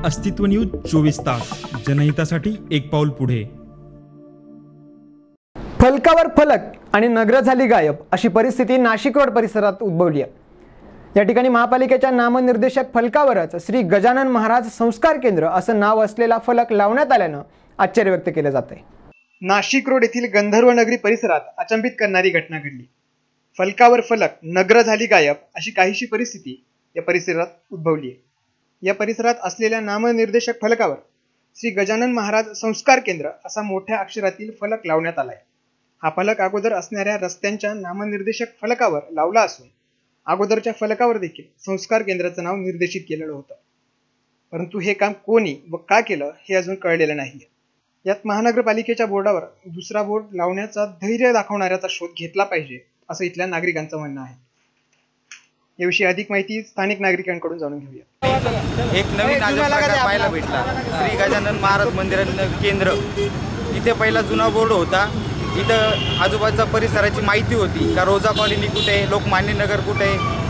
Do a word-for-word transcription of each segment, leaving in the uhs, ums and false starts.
अस्तित्व न्यूज चोवीस तास, जनहितासाठी एक पाऊल पुढे। फलकावर फलक आणि नगर झाली गायब अशी परिस्थिती नाशिक रोड परिसरात उद्भवली आहे। या ठिकाणी महापालिकेच्या नामनिर्देशक फलकावरच श्री गजानन महाराज संस्कार केंद्र असं नाव असलेला फलक लावण्यात आल्यानं आश्चर्य व्यक्त केलं जात आहे। नाशिक रोड येथील गंधर्व नगरी परिसरात अचंबित करणारी घटना घडली। फलकावर फलक, नगर झाली गायब अशी काहीशी परिस्थिती या परिसरात उद्भवली आहे। या परिसरात असलेल्या नामनिर्देशक फलकावर श्री गजानन महाराज संस्कार केंद्र असा मोठ्या अक्षरातील फलक लावण्यात आलाय। हा फलक अगोदर असणाऱ्या रस्त्यांच्या नामनिर्देशक फलकावर लावला असून अगोदरच्या फलकावर देखील संस्कार केंद्राचं नाव निर्देशित केलेलं होतं, परंतु हे काम कोणी व का केलं हे अजून कळलेलं नाही। यात महानगरपालिकेच्या बोर्डावर दुसरा बोर्ड लावण्याचा धैर्य दाखवणाऱ्याचा शोध घेतला पाहिजे असं इथल्या नागरिकांचं म्हणणं आहे। याविषयी अधिक माहिती स्थानिक नागरिकांकडून जाणून घेऊया। एक नवीन प्रकार पाहायला भेटला। श्री गजानन महाराज मंदिर केंद्र इथे पहिला जुना बोर्ड होता। इथं आजूबाजूच्या परिसराची माहिती होती का रोजा कॉलनी कुठे, लोकमान्य नगर कुठे,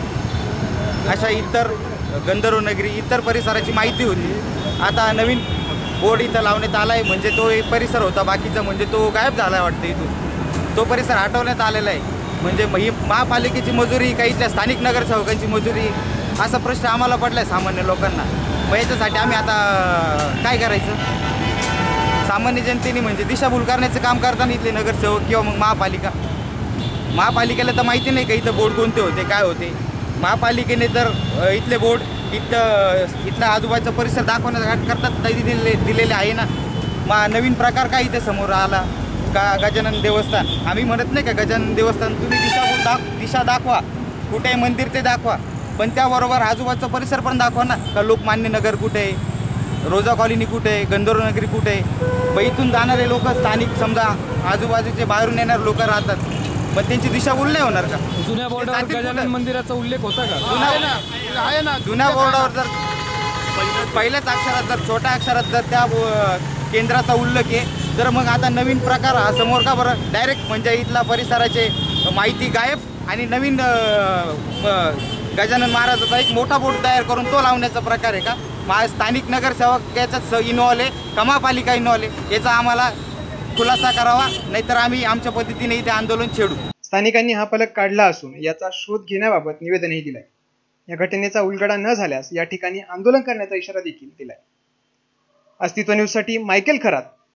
अशा इतर गंधर्व नगरी इतर परिसराची माहिती होती। आता नवीन बोर्ड इथं लावण्यात आला आहे, म्हणजे तो एक परिसर होता, बाकीचा म्हणजे तो गायब झाला वाटतं। इथून तो परिसर हटवण्यात आलेला आहे। म्हणजे ही महापालिकेची मजुरी का इथल्या स्थानिक नगरसेवकांची मजुरी असा प्रश्न आम्हाला पडला आहे सामान्य लोकांना। मग याच्यासाठी आम्ही आता काय करायचं? सामान्य जनतेने म्हणजे दिशाभूल करण्याचं काम करताना इथले नगरसेवक किंवा मग महापालिका महापालिकेला तर माहिती नाही का इथं बोर्ड कोणते होते, काय होते। महापालिकेने तर इथले बोर्ड इथं इथला आजूबाजूचा परिसर दाखवण्याकरता दिलेले दिलेले आहे ना। मग नवीन प्रकार काय इथे समोर आला का गजानन देवस्थान? आम्ही म्हणत नाही का गजानन देवस्थान तुम्ही दिशाभूल दाख दिशा दाखवा, कुठे मंदिर ते दाखवा, पण त्याबरोबर आजूबाजूचा परिसर पण दाखवा ना। का लोकमान्य नगर कुठे, रोजा कॉलनी कुठे, गंधर्व नगरी कुठे। मग इथून जाणारे लोक स्थानिक समजा आजूबाजूचे बाहेरून येणारे लोक राहतात, पण त्यांची दिशाभूल नाही होणार का? जुन्या बोर्डावर गजानन मंदिराचा उल्लेख होता का? जुन्या आहे ना जुन्या बोर्डावर जर पहिल्याच अक्षरात जर छोट्या अक्षरात जर त्या केंद्राचा उल्लेख आहे, तर मग आता नवीन प्रकार हा समोर का बरं? डायरेक्ट म्हणजे इथला परिसराचे माहिती गायब आणि नवीन गजानन महाराजाचा एक मोठा बोर्ड तयार करून तो लावण्याचा प्रकार आहे का? मा स्थानिक नगरसेवक याच्यात इन्व्हॉल्व आहे का महापालिका इन्व्हॉल्व आहे? याचा आम्हाला खुलासा करावा, नाहीतर आम्ही आमच्या पद्धतीने इथे आंदोलन छेडू। स्थानिकांनी हा फलक काढला असून याचा शोध घेण्याबाबत निवेदनही दिलंय। या घटनेचा उलगडा न झाल्यास या ठिकाणी आंदोलन करण्याचा इशारा देखील दिलाय। अस्तित्व न्यूजसाठी मायकेल खरात,